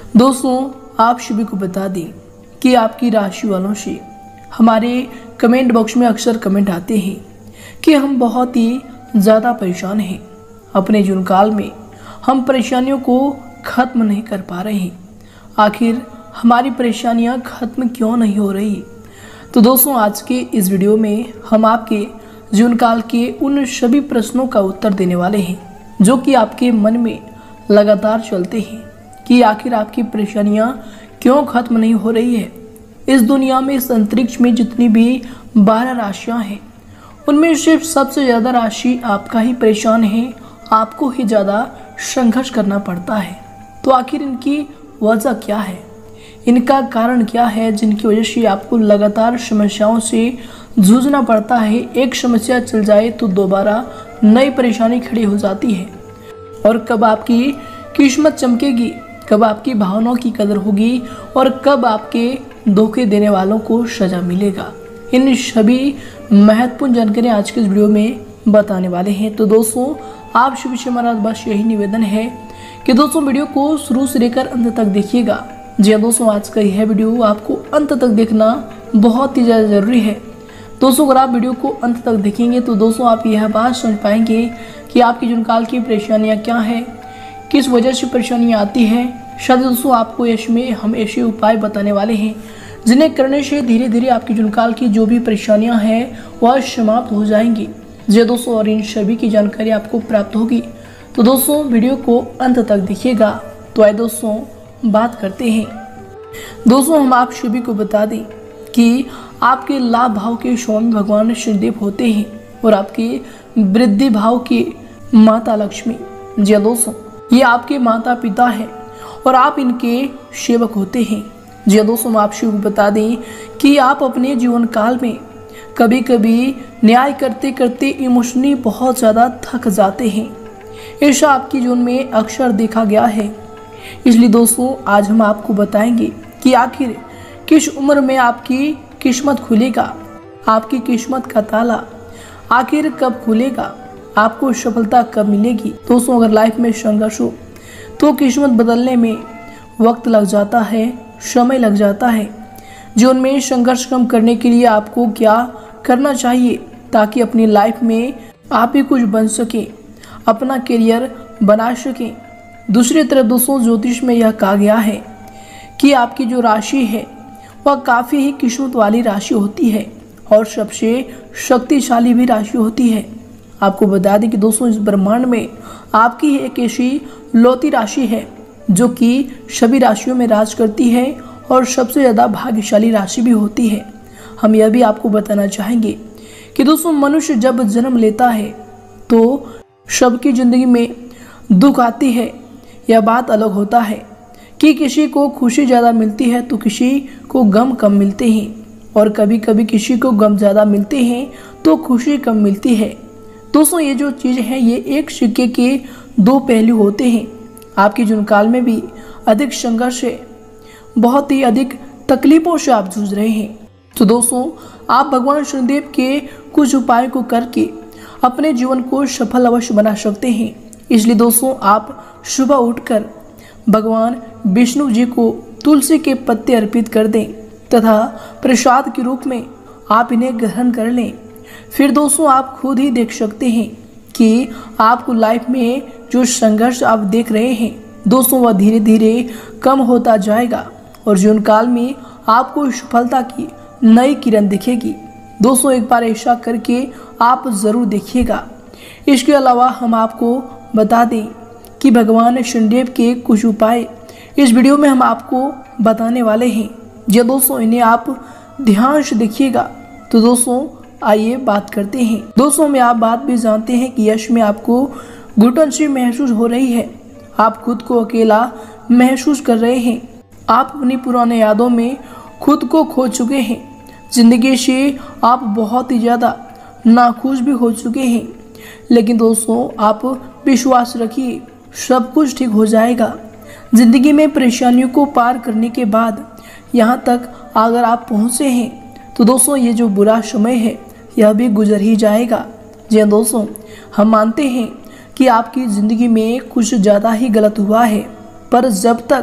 दोस्तों, आप सभी को बता दें कि आपकी राशि वालों से हमारे कमेंट बॉक्स में अक्सर कमेंट आते हैं कि हम बहुत ही ज़्यादा परेशान हैं। अपने जीवन काल में हम परेशानियों को ख़त्म नहीं कर पा रहे हैं। आखिर हमारी परेशानियां ख़त्म क्यों नहीं हो रही? तो दोस्तों, आज के इस वीडियो में हम आपके जीवन काल के उन सभी प्रश्नों का उत्तर देने वाले हैं जो कि आपके मन में लगातार चलते हैं कि आखिर आपकी परेशानियां क्यों ख़त्म नहीं हो रही है। इस दुनिया में, इस अंतरिक्ष में जितनी भी 12 राशियां हैं, उनमें सिर्फ सबसे ज़्यादा राशि आपका ही परेशान है, आपको ही ज़्यादा संघर्ष करना पड़ता है। तो आखिर इनकी वजह क्या है, इनका कारण क्या है जिनकी वजह से आपको लगातार समस्याओं से जूझना पड़ता है? एक समस्या चल जाए तो दोबारा नई परेशानी खड़ी हो जाती है। और कब आपकी किस्मत चमकेगी, कब आपकी भावनाओं की कदर होगी और कब आपके धोखे देने वालों को सजा मिलेगा, इन सभी महत्वपूर्ण जानकारी आज के इस वीडियो में बताने वाले हैं। तो दोस्तों, आप सभी से हमारा बस यही निवेदन है कि दोस्तों वीडियो को शुरू से लेकर अंत तक देखिएगा। जी हाँ दोस्तों, आज का यह वीडियो आपको अंत तक देखना बहुत ही ज़्यादा ज़रूरी है। दोस्तों, अगर आप वीडियो को अंत तक देखेंगे तो दोस्तों आप यह बात समझ पाएंगे कि आपकी जीवन काल की परेशानियाँ क्या हैं, किस वजह से परेशानियाँ आती हैं। शायद दोस्तों आपको इसमें हम ऐसे उपाय बताने वाले हैं जिन्हें करने से धीरे धीरे आपकी जीवन काल की जो भी परेशानियाँ हैं वह समाप्त हो जाएंगी। जी दोस्तों, और इन सभी की जानकारी आपको प्राप्त होगी। तो दोस्तों वीडियो को अंत तक देखिएगा। तो आइए दोस्तों बात करते हैं। दोस्तों, हम आप सभी को बता दें कि आपके लाभ भाव के स्वामी भगवान शनिदेव होते हैं और आपके वृद्धि भाव के माता लक्ष्मी। जी दोस्तों, ये आपके माता पिता हैं और आप इनके सेवक होते हैं। जी दोस्तों, हम आप सभी को बता दें कि आप अपने जीवन काल में कभी कभी न्याय करते करते इमोशनली बहुत ज़्यादा थक जाते हैं। ऐसा आपके जीवन में अक्सर देखा गया है। इसलिए दोस्तों आज हम आपको बताएंगे कि आखिर किस उम्र में आपकी किस्मत खुलेगा, आपकी किस्मत का ताला आखिर कब खुलेगा, आपको सफलता कब मिलेगी। दोस्तों, अगर लाइफ में संघर्ष हो तो किस्मत बदलने में वक्त लग जाता है, समय लग जाता है। जीवन में संघर्ष कम करने के लिए आपको क्या करना चाहिए ताकि अपनी लाइफ में आप ही कुछ बन सकें, अपना करियर बना सकें। दूसरी तरफ दोस्तों, ज्योतिष में यह कहा गया है कि आपकी जो राशि है वह काफ़ी ही किस्मत वाली राशि होती है और सबसे शक्तिशाली भी राशि होती है। आपको बता दें कि दोस्तों इस ब्रह्मांड में आपकी एक ऐसी लौती राशि है जो कि सभी राशियों में राज करती है और सबसे ज़्यादा भाग्यशाली राशि भी होती है। हम यह भी आपको बताना चाहेंगे कि दोस्तों मनुष्य जब जन्म लेता है तो सबकी ज़िंदगी में दुख आती है। यह बात अलग होता है कि किसी को खुशी ज़्यादा मिलती है तो किसी को गम कम मिलते हैं, और कभी कभी किसी को गम ज़्यादा मिलते हैं तो खुशी कम मिलती है। दोस्तों, ये जो चीज़ है ये एक सिक्के के दो पहलू होते हैं। आपके जीवन काल में भी अधिक संघर्ष है, बहुत ही अधिक तकलीफों से आप जूझ रहे हैं। तो दोस्तों, आप भगवान शनिदेव के कुछ उपायों को करके अपने जीवन को सफल अवश्य बना सकते हैं। इसलिए दोस्तों आप सुबह उठकर भगवान विष्णु जी को तुलसी के पत्ते अर्पित कर दें तथा प्रसाद के रूप में आप इन्हें ग्रहण कर लें। फिर दोस्तों आप खुद ही देख सकते हैं कि आपको लाइफ में जो संघर्ष आप देख रहे हैं दोस्तों वह धीरे धीरे कम होता जाएगा और जीवन काल में आपको सफलता की नई किरण दिखेगी। दोस्तों एक बार ऐसा करके आप ज़रूर देखिएगा। इसके अलावा हम आपको बता दें कि भगवान शनिदेव के कुछ उपाय इस वीडियो में हम आपको बताने वाले हैं। जो दोस्तों इन्हें आप ध्यान से देखिएगा। तो दोस्तों आइए बात करते हैं। दोस्तों में आप बात भी जानते हैं कि यश में आपको घुटन सी महसूस हो रही है, आप खुद को अकेला महसूस कर रहे हैं, आप अपनी पुराने यादों में खुद को खो चुके हैं, जिंदगी से आप बहुत ही ज़्यादा नाखुश भी हो चुके हैं। लेकिन दोस्तों आप विश्वास रखिए, सब कुछ ठीक हो जाएगा। ज़िंदगी में परेशानियों को पार करने के बाद यहाँ तक अगर आप पहुँचे हैं तो दोस्तों ये जो बुरा समय है यह भी गुजर ही जाएगा। जी हाँ दोस्तों, हम मानते हैं कि आपकी ज़िंदगी में कुछ ज़्यादा ही गलत हुआ है, पर जब तक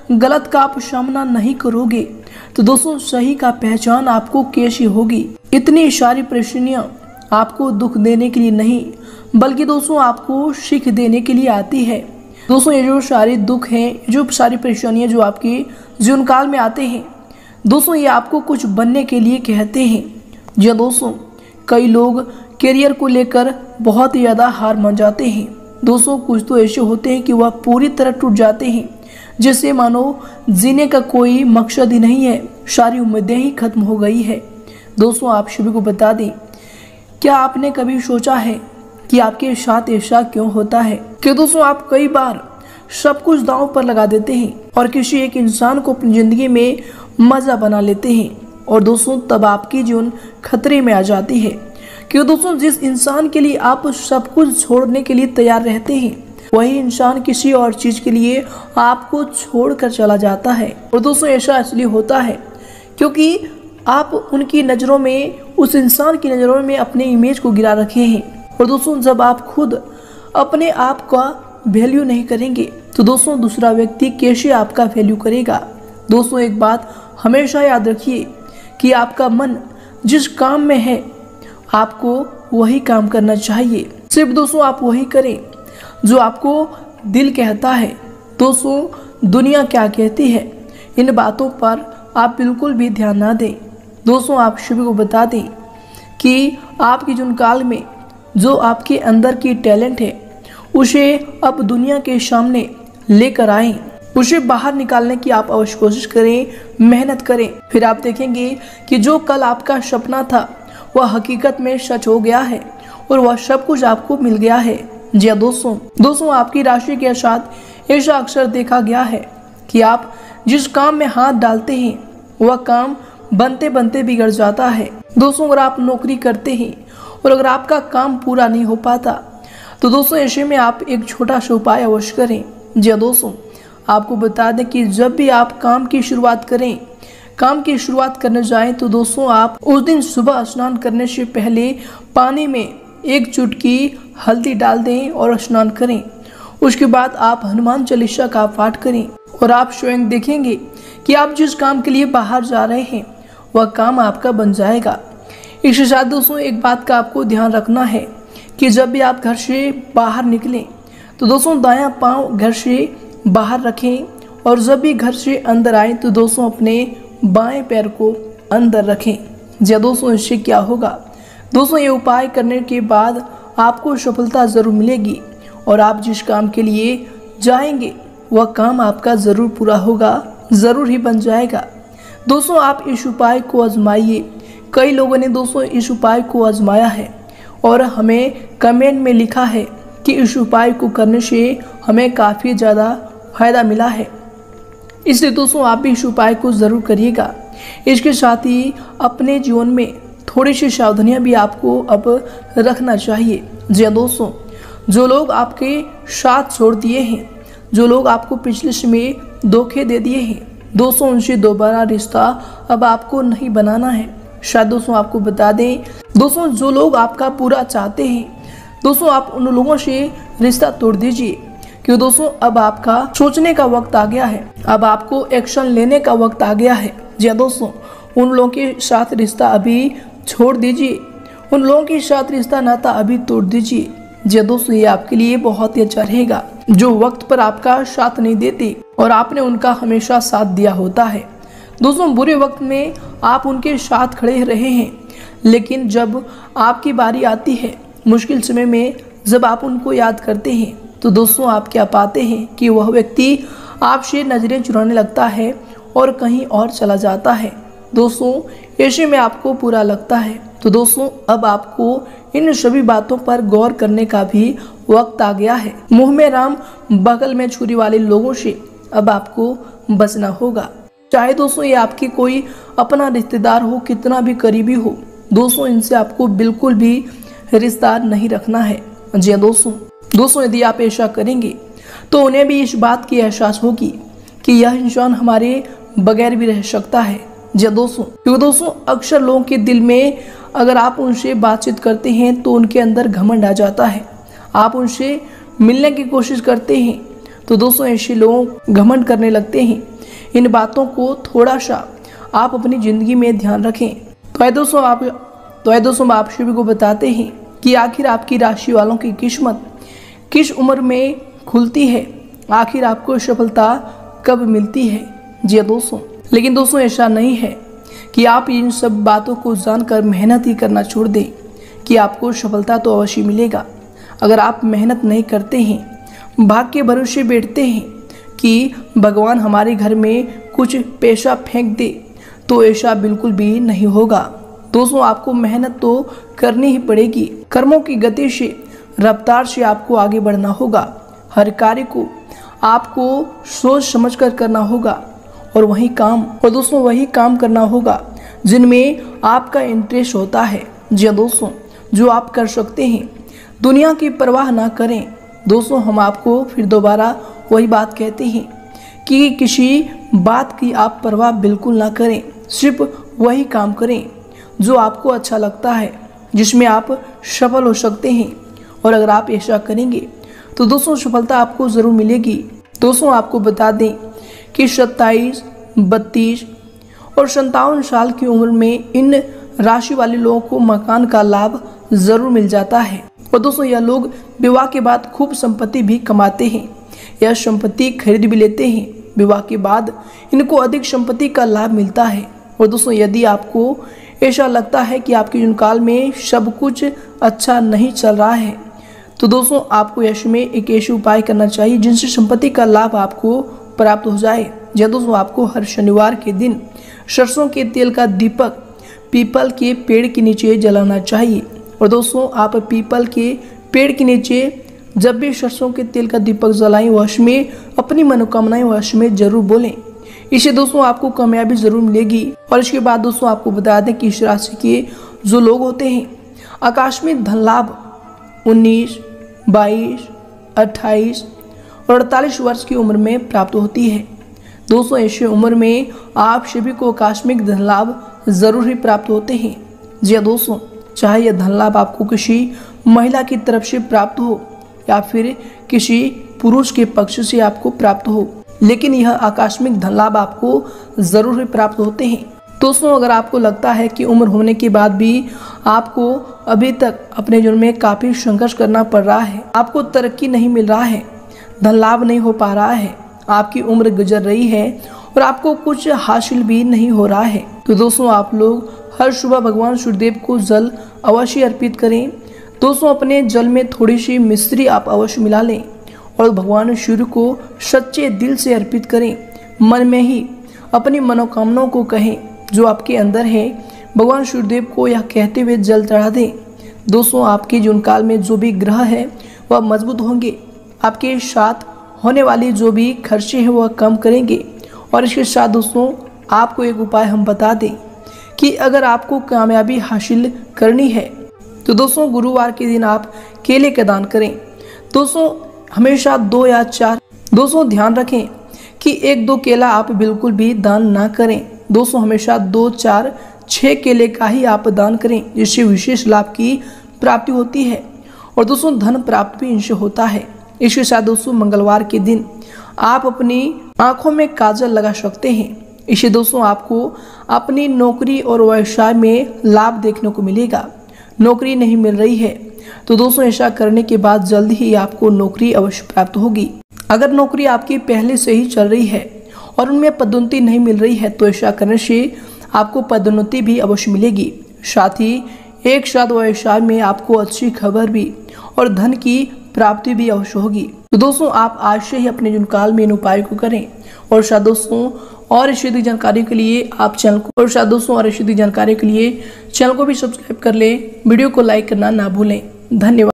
गलत का आप सामना नहीं करोगे तो दोस्तों सही का पहचान आपको कैसी होगी। इतनी सारी परेशानियां आपको दुख देने के लिए नहीं बल्कि दोस्तों आपको सीख देने के लिए आती है। दोस्तों ये जो सारे दुख हैं, जो सारी परेशानियां जो आपके जीवन काल में आते हैं दोस्तों, ये आपको कुछ बनने के लिए कहते हैं। जी दोस्तों, कई लोग करियर को लेकर बहुत ही ज़्यादा हार मान जाते हैं। दोस्तों कुछ तो ऐसे होते हैं कि वह पूरी तरह टूट जाते हैं, जैसे मानो जीने का कोई मकसद ही नहीं है, सारी उम्मीदें ही खत्म हो गई है। दोस्तों आप सभी को बता दें, क्या आपने कभी सोचा है कि आपके साथ ऐसा क्यों होता है कि दोस्तों आप कई बार सब कुछ दांव पर लगा देते हैं और किसी एक इंसान को अपनी ज़िंदगी में मज़ा बना लेते हैं और दोस्तों तब आपकी जीवन खतरे में आ जाती है। क्योंकि दोस्तों जिस इंसान के लिए आप सब कुछ छोड़ने के लिए तैयार रहते हैं वही इंसान किसी और चीज़ के लिए आपको छोड़कर चला जाता है। और दोस्तों ऐसा इसलिए होता है क्योंकि आप उनकी नज़रों में, उस इंसान की नज़रों में अपने इमेज को गिरा रखे हैं। और दोस्तों जब आप खुद अपने आप का वैल्यू नहीं करेंगे तो दोस्तों दूसरा व्यक्ति कैसे आपका वैल्यू करेगा। दोस्तों एक बात हमेशा याद रखिए कि आपका मन जिस काम में है आपको वही काम करना चाहिए। सिर्फ दोस्तों आप वही करें जो आपको दिल कहता है। दोस्तों दुनिया क्या कहती है इन बातों पर आप बिल्कुल भी ध्यान ना दें। दोस्तों आप सभी को बता दें कि आपके जीवन काल में जो आपके अंदर की टैलेंट है उसे अब दुनिया के सामने लेकर आएं, उसे बाहर निकालने की आप अवश्य कोशिश करें, मेहनत करें। फिर आप देखेंगे कि जो कल आपका सपना था वह हकीकत में सच हो गया है और वह सब कुछ आपको मिल गया है। जी दोस्तों आपकी राशि के साथ ऐसा अक्सर देखा गया है कि आप जिस काम में हाथ डालते हैं वह काम बनते बनते बिगड़ जाता है। दोस्तों अगर आप नौकरी करते हैं और अगर आपका काम पूरा नहीं हो पाता तो दोस्तों ऐसे में आप एक छोटा सा उपाय अवश्य करें। जी दोस्तों आपको बता दें कि जब भी आप काम की शुरुआत करें, काम की शुरुआत करने जाएं तो दोस्तों आप उस दिन सुबह स्नान करने से पहले पानी में एक चुटकी हल्दी डाल दें और स्नान करें। उसके बाद आप हनुमान चालीसा का पाठ करें और आप स्वयं देखेंगे कि आप जिस काम के लिए बाहर जा रहे हैं वह काम आपका बन जाएगा। इसके साथ दोस्तों एक बात का आपको ध्यान रखना है कि जब भी आप घर से बाहर निकलें तो दोस्तों दायां पांव घर से बाहर रखें और जब भी घर से अंदर आए तो दोस्तों अपने बाएं पैर को अंदर रखें। जी दोस्तों इससे क्या होगा, दोस्तों ये उपाय करने के बाद आपको सफलता ज़रूर मिलेगी और आप जिस काम के लिए जाएंगे वह काम आपका ज़रूर पूरा होगा, ज़रूर ही बन जाएगा। दोस्तों आप इस उपाय को आजमाइए। कई लोगों ने दोस्तों इस उपाय को आजमाया है और हमें कमेंट में लिखा है कि इस उपाय को करने से हमें काफ़ी ज़्यादा फ़ायदा मिला है। इसलिए दोस्तों आप भी इस उपाय को ज़रूर करिएगा। इसके साथ ही अपने जीवन में थोड़ी सी सावधानियां भी आपको अब रखना चाहिए। जी दोस्तों जो लोग आपके साथ छोड़ दिए हैं, जो लोग आपको पिछले समय धोखे दे दिए हैं दोस्तों, उनसे दोबारा रिश्ता अब आपको नहीं बनाना है। शायद दोस्तों आपको बता दें दोस्तों जो लोग आपका पूरा चाहते हैं दोस्तों आप उन लोगों से रिश्ता तोड़ दीजिए, क्योंकि दोस्तों अब आपका सोचने का वक्त आ गया है, अब आपको एक्शन लेने का वक्त आ गया है। जी दोस्तों उन लोगों के साथ रिश्ता अभी छोड़ दीजिए, उन लोगों के साथ रिश्ता नाता अभी तोड़ दीजिए। जी दोस्तों ये आपके लिए बहुत ही अच्छा रहेगा जो वक्त पर आपका साथ नहीं देते और आपने उनका हमेशा साथ दिया होता है। दोस्तों बुरे वक्त में आप उनके साथ खड़े रहे हैं, लेकिन जब आपकी बारी आती है मुश्किल समय में, जब आप उनको याद करते हैं तो दोस्तों आप क्या पाते हैं कि वह व्यक्ति आपसे नज़रें चुराने लगता है और कहीं और चला जाता है। दोस्तों ऐसे में आपको बुरा लगता है। तो दोस्तों अब आपको इन सभी बातों पर गौर करने का भी वक्त आ गया है। मुंह में राम बगल में छुरी वाले लोगों से अब आपको बचना होगा, चाहे दोस्तों ये आपकी कोई अपना रिश्तेदार हो, कितना भी करीबी हो। दोस्तों इनसे आपको बिल्कुल भी रिश्ता नहीं रखना है। जी दोस्तों यदि आप ऐसा करेंगे तो उन्हें भी इस बात की एहसास होगी कि यह इंसान हमारे बगैर भी रह सकता है। जी दोस्तों क्योंकि दोस्तों अक्सर लोगों के दिल में अगर आप उनसे बातचीत करते हैं तो उनके अंदर घमंड आ जाता है। आप उनसे मिलने की कोशिश करते हैं तो दोस्तों ऐसे लोग घमंड करने लगते हैं इन बातों को थोड़ा सा आप अपनी ज़िंदगी में ध्यान रखें। तो है दोस्तों आप सभी को बताते हैं कि आखिर आपकी राशि वालों की किस्मत किस उम्र में खुलती है, आखिर आपको सफलता कब मिलती है। जी दोस्तों, लेकिन दोस्तों ऐसा नहीं है कि आप इन सब बातों को जानकर मेहनत ही करना छोड़ दें कि आपको सफलता तो अवश्य मिलेगा। अगर आप मेहनत नहीं करते हैं, भाग्य के भरोसे बैठते हैं कि भगवान हमारे घर में कुछ पैसा फेंक दे, तो ऐसा बिल्कुल भी नहीं होगा। दोस्तों आपको मेहनत तो करनी ही पड़ेगी। कर्मों की गति से, रफ्तार से आपको आगे बढ़ना होगा। हर कार्य को आपको सोच समझकर करना होगा और दोस्तों वही काम करना होगा जिनमें आपका इंटरेस्ट होता है। जी दोस्तों, जो आप कर सकते हैं। दुनिया की परवाह ना करें। दोस्तों हम आपको फिर दोबारा वही बात कहते हैं कि किसी बात की आप परवाह बिल्कुल ना करें, सिर्फ वही काम करें जो आपको अच्छा लगता है, जिसमें आप सफल हो सकते हैं। और अगर आप ऐसा करेंगे तो दोस्तों सफलता आपको ज़रूर मिलेगी। दोस्तों आपको बता दें कि 27, 32 और 57 साल की उम्र में इन राशि वाले लोगों को मकान का लाभ ज़रूर मिल जाता है। और दोस्तों यह लोग विवाह के बाद खूब संपत्ति भी कमाते हैं, यह संपत्ति खरीद भी लेते हैं। विवाह के बाद इनको अधिक संपत्ति का लाभ मिलता है। और दोस्तों यदि आपको ऐसा लगता है कि आपके जीवन काल में सब कुछ अच्छा नहीं चल रहा है, तो दोस्तों आपको ऐसे में एक ऐसे उपाय करना चाहिए जिनसे संपत्ति का लाभ आपको प्राप्त हो जाए। या दोस्तों आपको हर शनिवार के दिन सरसों के तेल का दीपक पीपल के पेड़ के नीचे जलाना चाहिए। और दोस्तों आप पीपल के पेड़ के नीचे जब भी सरसों के तेल का दीपक जलाएं, वश में अपनी मनोकामनाएं वश में जरूर बोलें। इससे दोस्तों आपको कामयाबी जरूर मिलेगी। और इसके बाद दोस्तों आपको बता दें कि इस राशि के जो लोग होते हैं, आकस्मिक धन लाभ 19, 22, 28 और 48 वर्ष की उम्र में प्राप्त होती है। दोस्तों ऐसे उम्र में आप सभी को आकस्मिक धन लाभ जरूर ही प्राप्त होते हैं। जी हाँ दोस्तों, चाहे यह धन लाभ आपको किसी महिला की तरफ से प्राप्त हो या फिर किसी पुरुष के पक्ष से आपको प्राप्त हो, लेकिन यह आकस्मिक धन लाभ आपको जरूर ही प्राप्त होते हैं। दोस्तों अगर आपको लगता है कि उम्र होने के बाद भी आपको अभी तक अपने जीवन में काफ़ी संघर्ष करना पड़ रहा है, आपको तरक्की नहीं मिल रहा है, धन लाभ नहीं हो पा रहा है, आपकी उम्र गुजर रही है और आपको कुछ हासिल भी नहीं हो रहा है, तो दोस्तों आप लोग हर सुबह भगवान सूर्यदेव को जल अवश्य अर्पित करें। दोस्तों अपने जल में थोड़ी सी मिश्री आप अवश्य मिला लें और भगवान सूर्य को सच्चे दिल से अर्पित करें। मन में ही अपनी मनोकामनाओं को कहें जो आपके अंदर है, भगवान सूर्यदेव को यह कहते हुए जल चढ़ा दें। दोस्तों आपके जीवन काल में जो भी ग्रह है वह मजबूत होंगे, आपके साथ होने वाली जो भी खर्चे हैं वह कम करेंगे। और इसके साथ दोस्तों आपको एक उपाय हम बता दें कि अगर आपको कामयाबी हासिल करनी है तो दोस्तों गुरुवार के दिन आप केले का दान करें। दोस्तों हमेशा 2 या 4, दोस्तों ध्यान रखें कि 1-2 केला आप बिल्कुल भी दान ना करें। दोस्तों हमेशा 2, 4, 6 केले का ही आप दान करें, जिससे विशेष लाभ की प्राप्ति होती है और दोस्तों धन प्राप्त भी इनसे होता है। इसके साथ दोस्तों मंगलवार के दिन आप अपनी आंखों में काजल लगा सकते हैं। इससे दोस्तों आपको अपनी नौकरी और व्यवसाय में लाभ देखने को मिलेगा। नौकरी नहीं मिल रही है तो दोस्तों ऐसा करने के बाद जल्द ही आपको नौकरी अवश्य प्राप्त होगी। अगर नौकरी आपकी पहले से ही चल रही है और उनमें पदोन्नति नहीं मिल रही है तो ऐसा करने से आपको पदोन्नति भी अवश्य मिलेगी। साथ ही एक साथ व्यवसाय में आपको अच्छी खबर भी और धन की प्राप्ति भी अवश्य होगी। तो दोस्तों आप आज से ही अपने जीवन काल में इन उपायों को करें। और साथ दोस्तों और इसी जानकारी के लिए आप चैनल को भी सब्सक्राइब कर लें। वीडियो को लाइक करना ना भूलें। धन्यवाद।